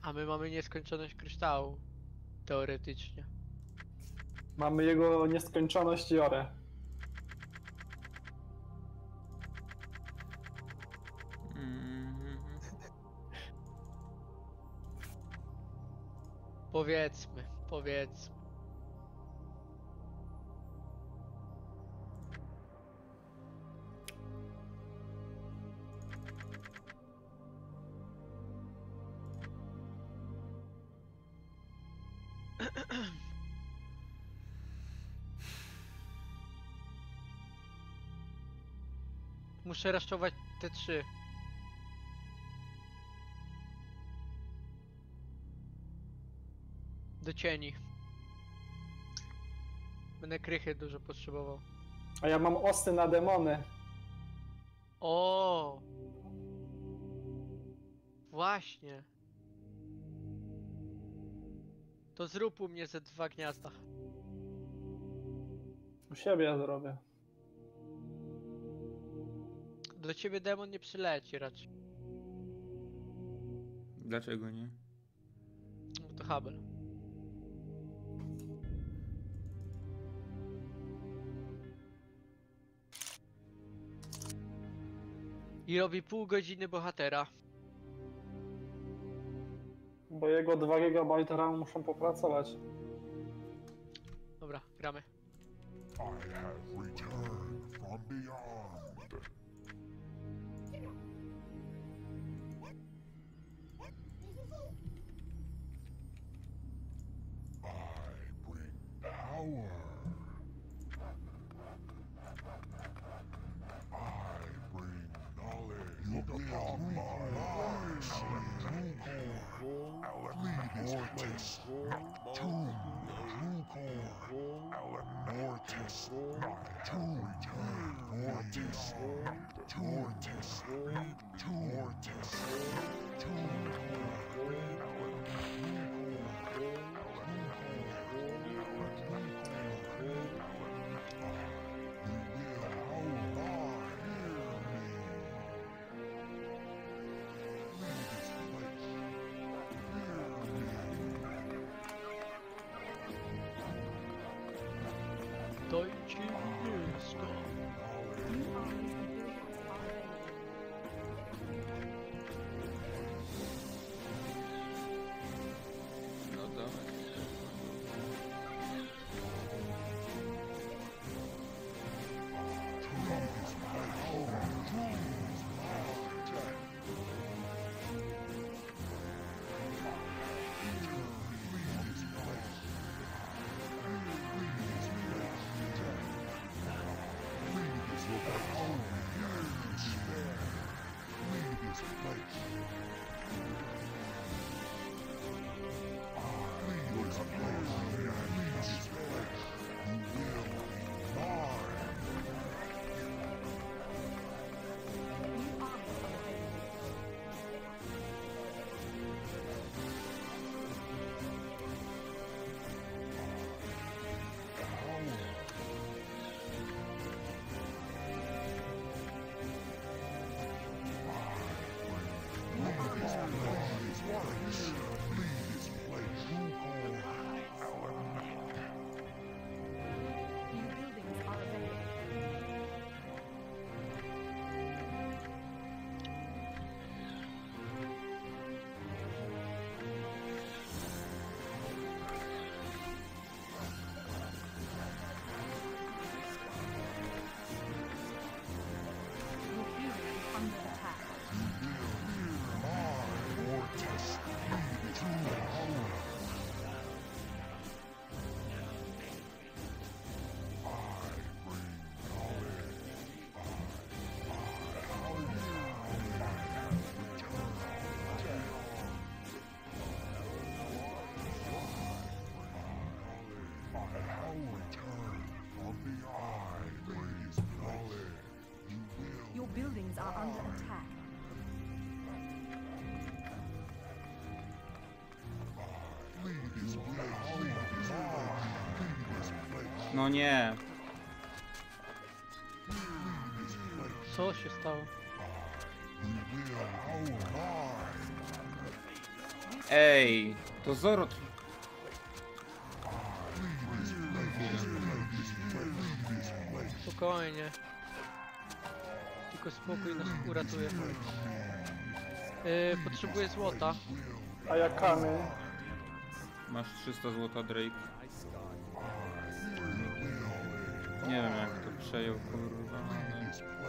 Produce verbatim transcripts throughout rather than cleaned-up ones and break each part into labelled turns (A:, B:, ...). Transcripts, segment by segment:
A: A my mamy nieskończoność kryształu. Teoretycznie.
B: Mamy jego nieskończoność Jorę.
C: Mm.
A: Powiedzmy, powiedzmy. Muszę raszować te trzy. Do cieni. Będę krychy dużo potrzebował.
B: A ja mam osy na demony.
A: O! Właśnie. To zrób u mnie ze dwa gniazda.
B: U siebie ja zrobię.
A: Do ciebie demon nie przyleci raczej.
C: Dlaczego nie?
A: No to Hubble. I robi pół godziny bohatera.
B: Bo jego dwa gigabajty RAM muszą popracować.
A: Dobra, gramy.
D: I have returned from beyond. I bring power. I bring knowledge. Look upon my eyes. Mortis Noctum. Mortis Noctum. Mortis Noctum. Mortis Noctum.
A: Dojcie mięsko.
C: No dawaj.
E: Your buildings are under attack.
C: No nie.
A: Co się stało?
C: Ej, to Zoro...
A: Spokojnie. Tylko spokój nas uratuje. Yy, potrzebuję złota.
B: A ja kamień.
C: Masz trzysta złota, Drake. Nie wiem jak to przejął, kurwa, ale...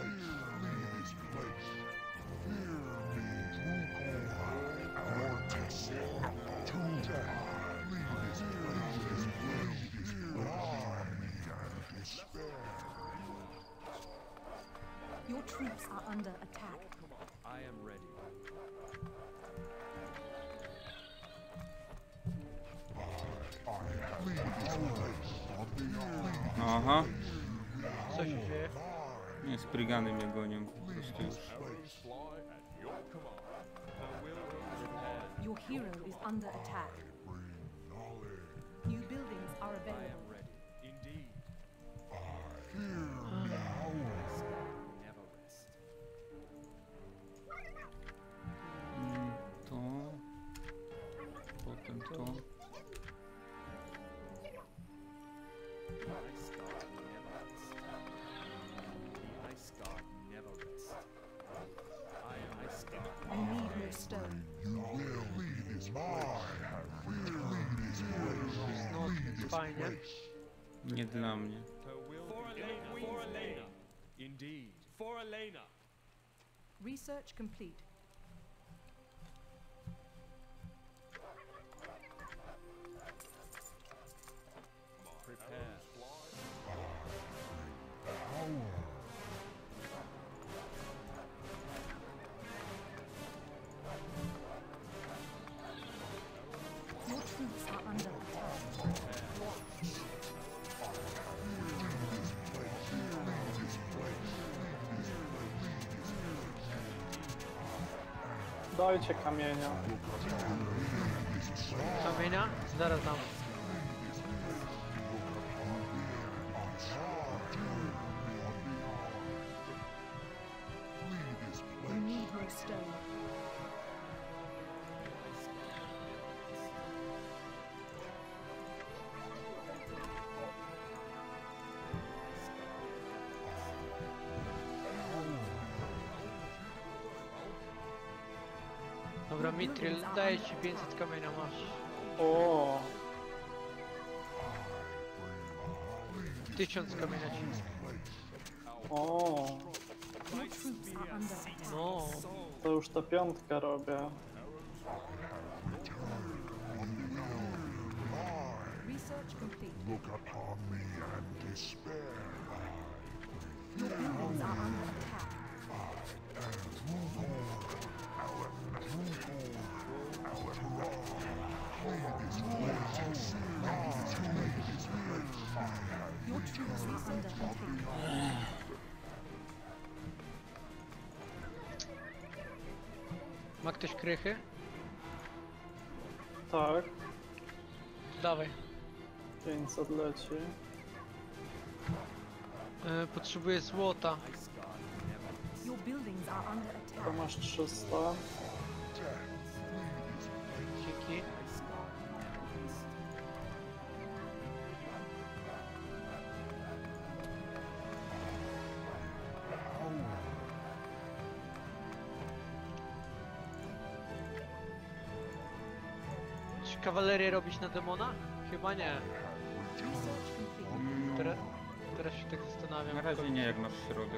E: Your troops are under attack.
F: I am ready.
C: Aha.
A: Co się dzieje?
C: Nie, sprigany mnie gonią po prostu już.
E: Your hero is under attack. New buildings are available.
F: Ready. Indeed. Never rest.
C: Mm, To... Potem to...
F: The ice guard never rest. The ice guard never rest. I am ice guard.
E: I need more stone.
A: No, więc fajnie.
C: Nie dla mnie.
F: For Elena. For Elena. Indeed. For Elena.
E: Research complete.
F: Prepare.
E: Your troops are under attack.
B: Dajcie kamienia.
A: Kamienia? Zaraz dam.
E: You need more stone.
A: Dobra, Mitril, daję ci pięćset kamienia, masz.
B: O,
A: tysiąc kamienia ci.
B: o,
E: Your troops are under attack.
A: No,
B: to już tę piątkę robię.
E: Research complete.
D: Look upon me and despair.
E: Your buildings are under attack. Your troops are under attack.
A: ma ktoś krychy?
B: Tak,
A: To dawaj.
B: pięćset leci.
A: Yy, potrzebuję złota.
E: Your buildings are under
B: To
E: attack.
B: masz trzysta.
A: Dzięki. Czy kawalerię robić na demona? Chyba nie.
E: Research complete.
C: Mm,
A: Teraz, teraz się tak zastanawiam.
C: Na razie nie, jak masz środek.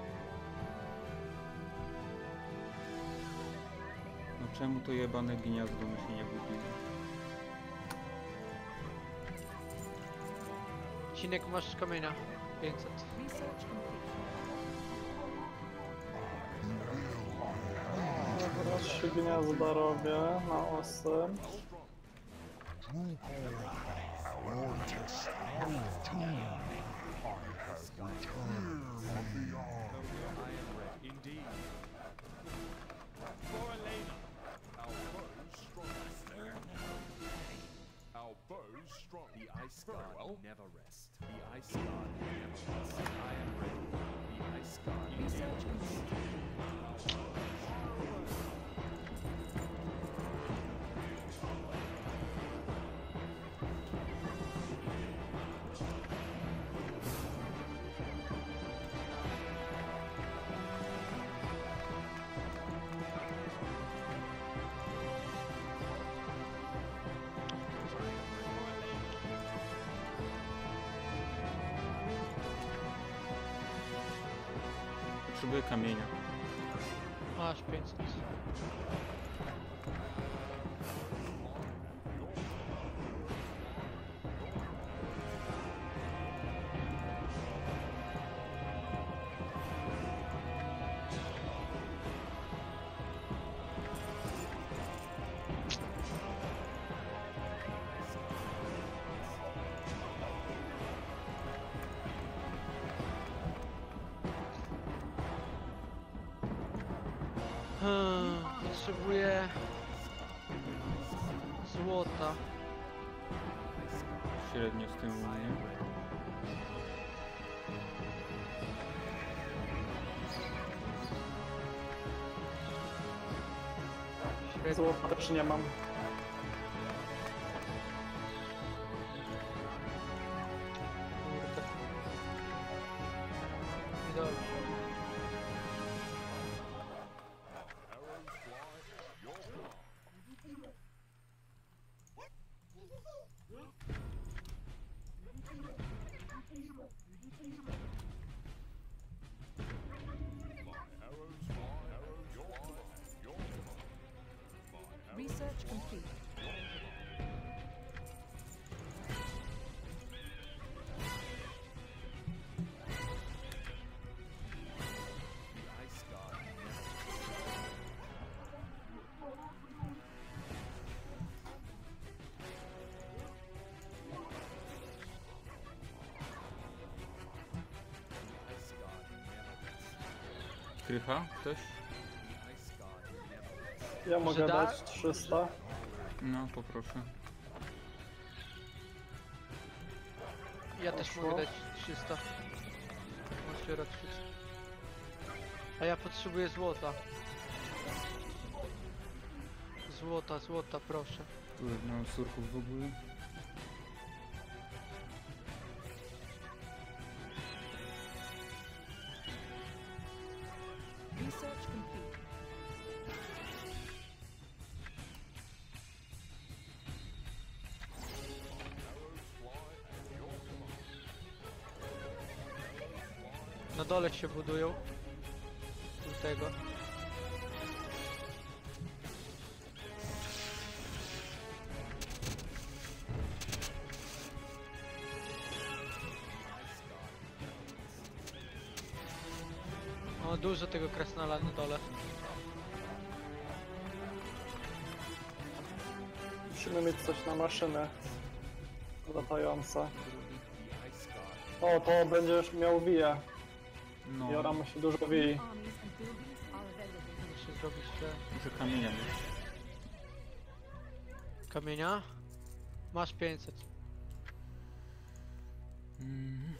C: No czemu to jebane gniazdo my się nie buduje?
A: Cinek, masz kamienia. pięćset.
E: Research complete.
B: Teraz się gniazda robię na osy.
D: Our test, our tomb. I have returned from beyond.
F: I am ready. Indeed. For Elena. Our bows strong. Our bows strong. The ice guard never rest. The ice guard never rest. I am ready. The ice guard
E: Research complete.
C: Potrzebuję kamienia.
A: Masz pięćset. Hmm, potrzebuję złota.
C: Średnio z tym u mnie.
A: Średnio.
B: Złota też nie mam.
A: Kurde. Niedobrze.
E: Research complete.
F: The ice god never The ice god never rests.
C: Krycha? Ktoś?
F: The ice god never rests.
B: Ja mogę
A: da-
B: dać trzysta.
C: No, poproszę.
A: Ja też
B: Poszło.
A: mogę dać trzysta. Masz rok trzysta. A ja potrzebuję złota. Złota, złota, proszę.
C: Tu nie mam surków w ogóle.
E: Research complete.
A: Na dole się budują. Tu tego. O, dużo tego krasnala na dole.
B: Musimy mieć coś na maszynę. Latające.
F: The ice god
B: O, to będziesz miał wije.
C: No,
B: Jora musi dużo wii.
E: Armies and buildings are available.
A: Muszę zrobić te
C: muszę kamienia mieć.
A: kamienia. Masz pięćset.
C: Mm.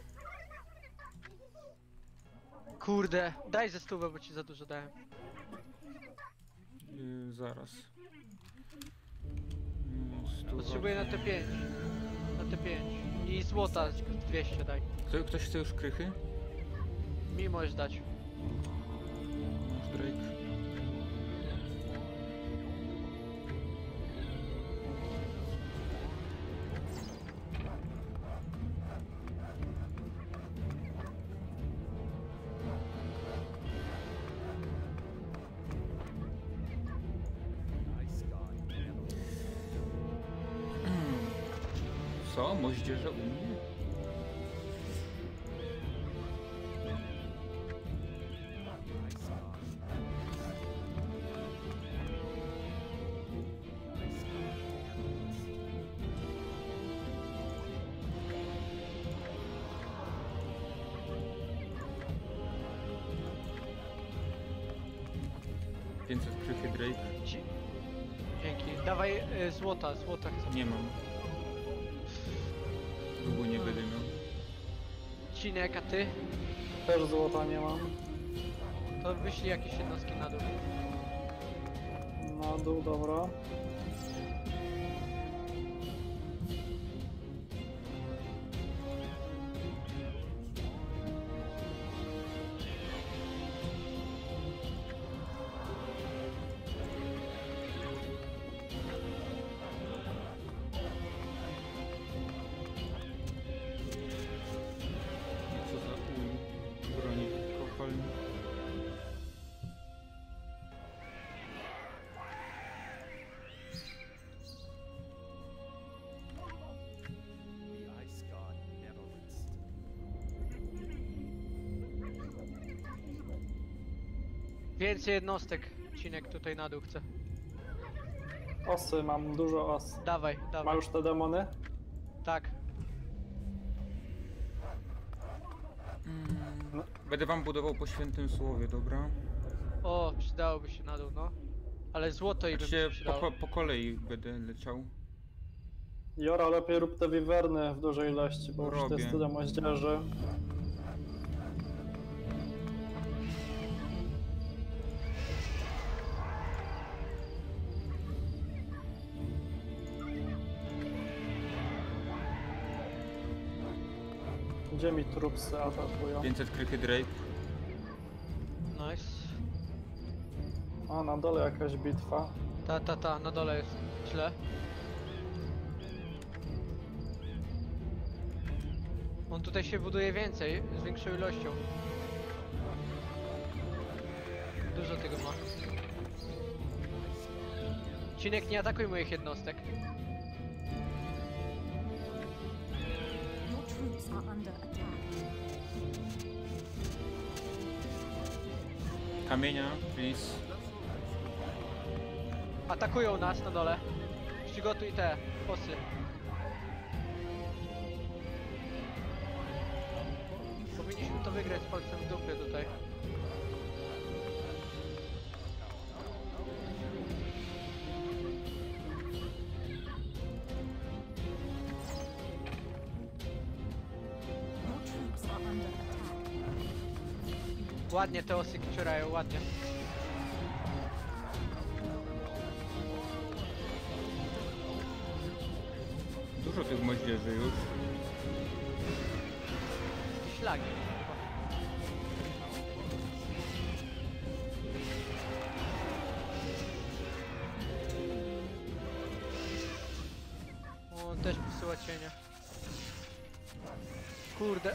A: Kurde, daj ze stówę, bo ci za dużo dałem.
C: Yy, zaraz. Yy, stu
A: Potrzebuję na
C: watt.
A: te pięć. Na te pięć. I złota dwieście daj.
C: Kto, ktoś chce już krychy?
A: Mi możesz dać.
C: Masz Drake.
F: The ice god never rests.
C: Co? Moździerze u mnie?
F: The ice god
C: pięćset krychy Drake?
A: Ci... Dzięki. Dawaj y, złota, złota chcę.
C: Nie mam. Długo nie będę miał.
A: Cinek, a ty?
B: Też złota nie mam.
A: To wyślij jakieś jednostki na dół.
B: Na dół, dobra.
C: Co za uj. Broni kopalni.
A: Więcej jednostek, Cinek tutaj na dół chce.
B: Osy, mam dużo os.
A: Dawaj,
B: Ma
A: dawaj.
B: już te demony?
A: Tak.
C: Będę wam budował po świętym słowie, dobra?
A: O, przydałoby się na dół, no. Ale złoto i by mi się
C: Znaczy, po,
A: przydało.
C: ko- po kolei będę leciał.
B: Jora, lepiej rób te wiwerny w dużej ilości, bo już to
C: Robię.
B: jest tyle moździerzy. Gdzie mi trupsy atakują?
C: pięćset krychy Drake.
A: Nice.
B: A, na dole jakaś bitwa.
A: Ta, ta, ta, na dole jest źle. On tutaj się buduje więcej, z większą ilością. Dużo tego ma. Cinek, nie atakuj moich jednostek.
E: Your troops are under attack.
C: Kamienia, please.
A: Atakują nas na dole. Przygotuj te posy. Powinniśmy to wygrać z palcem w dupie tutaj.
E: Your troops are under attack.
A: Ładnie te osy kciurają, ładnie.
C: Dużo tych moździerzy już.
A: Ślagi. O, on też posyła cienia. Kurde.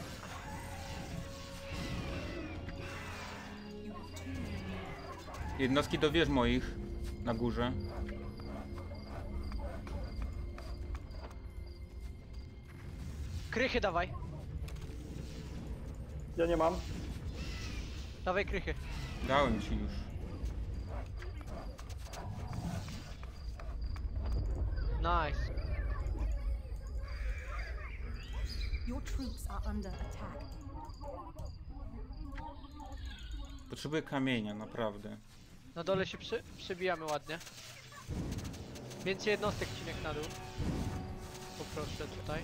C: Jednostki do wież moich na górze.
A: Krychy dawaj.
B: Ja nie mam.
A: Dawaj krychy.
C: Dałem ci już.
A: Nice.
E: Your troops are under attack.
C: Potrzebuję kamienia, naprawdę.
A: Na dole się przy, przebijamy ładnie. Więcej jednostek, Cinek, na dół. Poproszę tutaj.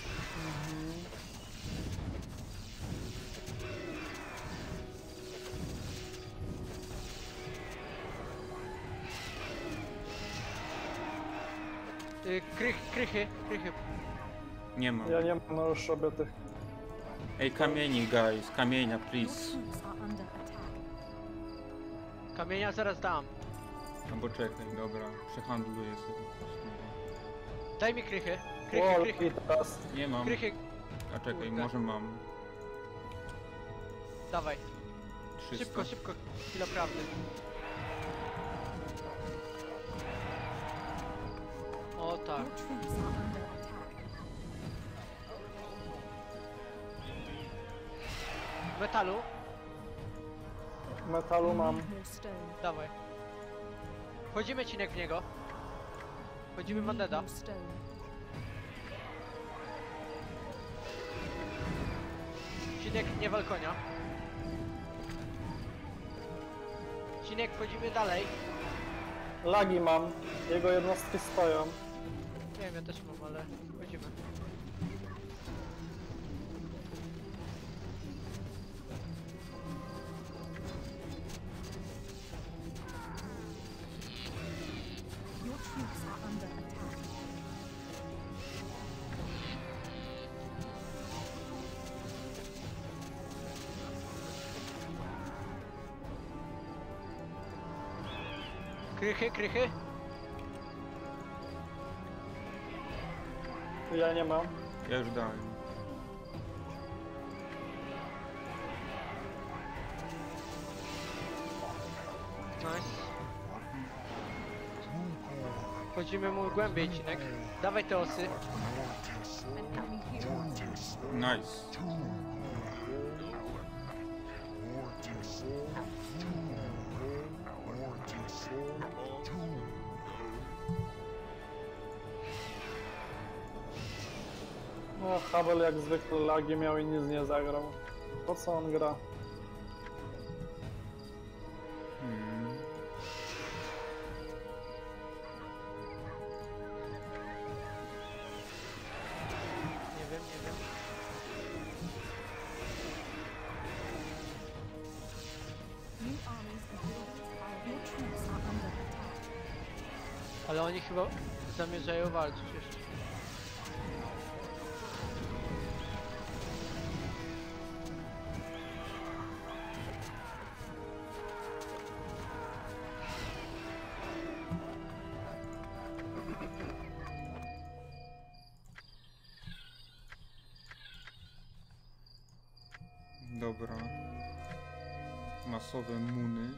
A: Y, krych, krychy, krychy.
C: Nie mam.
B: Ja nie mam, no już robię tych.
C: Ej, kamieni, guys. Kamienia,
E: Your
C: please.
E: troops are under attack.
A: Kamienia zaraz dam.
C: No bo czekaj, dobra. Przehandluję sobie.
A: Daj mi krychy. Krychy,
B: O,
A: krychy,
B: i teraz.
C: Nie mam.
A: krychy.
C: A czekaj,
A: Kurde.
C: może mam.
A: Dawaj.
C: trzysta.
A: Szybko, szybko. Chwila prawdy. O tak.
E: Your troops are under attack.
A: Metalu.
B: Metalu mam.
E: Need more stone.
A: Dawaj. Wchodzimy, Cinek, w niego. Wchodzimy w
E: Need
A: Bandeda.
E: more stone.
A: Cinek, nie wal konia. Cinek, wchodzimy dalej.
B: Lagi mam. Jego jednostki stoją.
A: Nie wiem, ja też mam, ale wchodzimy.
E: Your troops are under attack.
A: Krychy, krychy.
B: Ja nie mam.
C: Ja już dałem.
A: Nice. Wchodzimy mu głębiej, Cinek. Dawaj te osy.
E: An enemy hero has
C: Nice.
B: No, Habel jak zwykle lagi miał i nic nie zagrał. Po co on gra?
C: Hmm.
A: Nie wiem, nie wiem.
E: New armies and buildings are your troops are under attack.
A: Ale oni chyba zamierzają walczyć jeszcze.
C: Dobra. Masowe muny.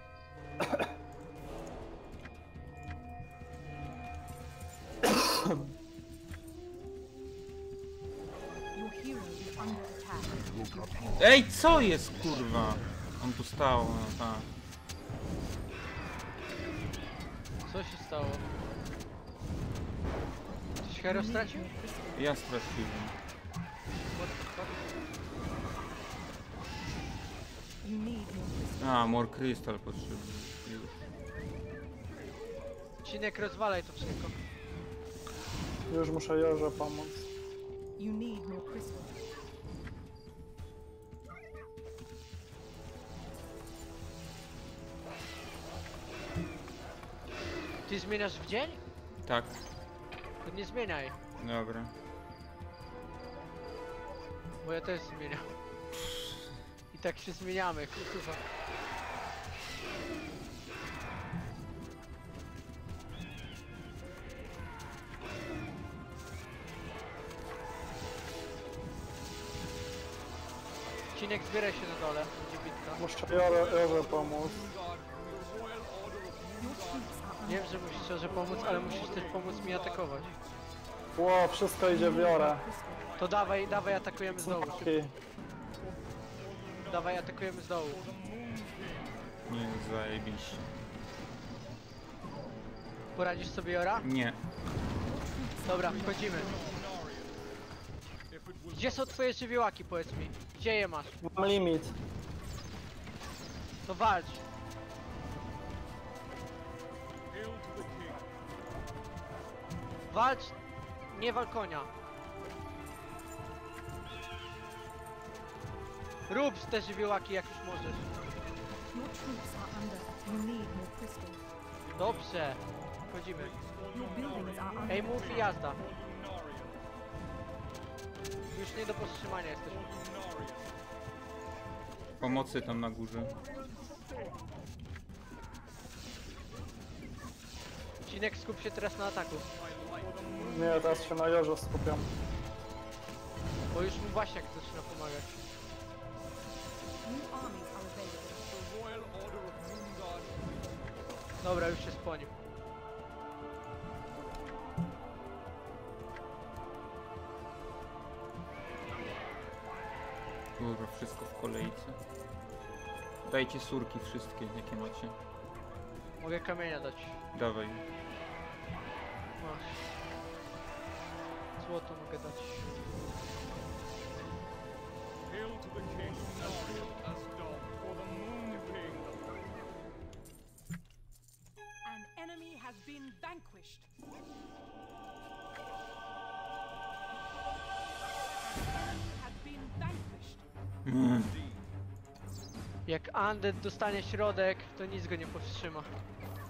E: Your hero is under attack.
C: Ej, co jest kurwa? On tu stał, no tak.
A: Co się stało? Coś hero stracił?
C: Ja straciłem.
A: What the fuck?
E: You need more crystals.
C: A, more crystal potrzebny. Już.
A: Cinek, rozwalaj to wszystko.
B: Już muszę Jorze pomóc.
E: You need more crystals.
A: Ty zmieniasz w dzień?
C: Tak,
A: To nie zmieniaj,
C: dobra.
A: bo ja też zmieniam. I tak się zmieniamy, kurwa. Cinek, zbieraj się na dole, będzie bitka.
B: Muszę Jorze, Jorze pomóc.
E: Your troops are under
A: Wiem, że musisz szczerze pomóc, ale musisz też pomóc mi atakować.
B: Ło, wszystko idzie w Jorę.
E: crystal.
A: To dawaj, dawaj, atakujemy z dołu. szybko.
B: Smaki.
A: Dawaj, atakujemy z dołu.
C: Nie, zajebiście.
A: Poradzisz sobie, Jora?
C: Nie.
A: Dobra, wchodzimy. Gdzie są twoje żywiołaki, powiedz mi? Gdzie je masz?
B: Mam limit.
A: To walcz. Walcz, nie wal konia. Rób te żywiołaki, jak już możesz.
E: Your troops are under. You need more crystals.
A: Dobrze. Wchodzimy.
E: Your buildings are under
A: Ej, mów i
E: attack.
A: jazda. Już nie do powstrzymania jesteśmy.
C: Pomocy tam na górze.
A: Cinek, skup się teraz na ataku.
B: Nie, teraz się na Jorze skupiam.
A: Bo już mu Wasiak zaczyna pomagać.
E: New armies are available.
A: Dobra, już jest po nim.
C: Kurwa, wszystko w kolejce. Dajcie surki wszystkie, jakie macie.
A: Mogę kamienia dać.
C: Dawaj.
A: Masz. Złoto mogę dać.
F: Hail to the king, Asriel, Asdom, for the Moon King.
G: An enemy has been vanquished. An enemy has been vanquished.
C: Mm.
A: Jak Undead dostanie środek, to nic go nie powstrzyma.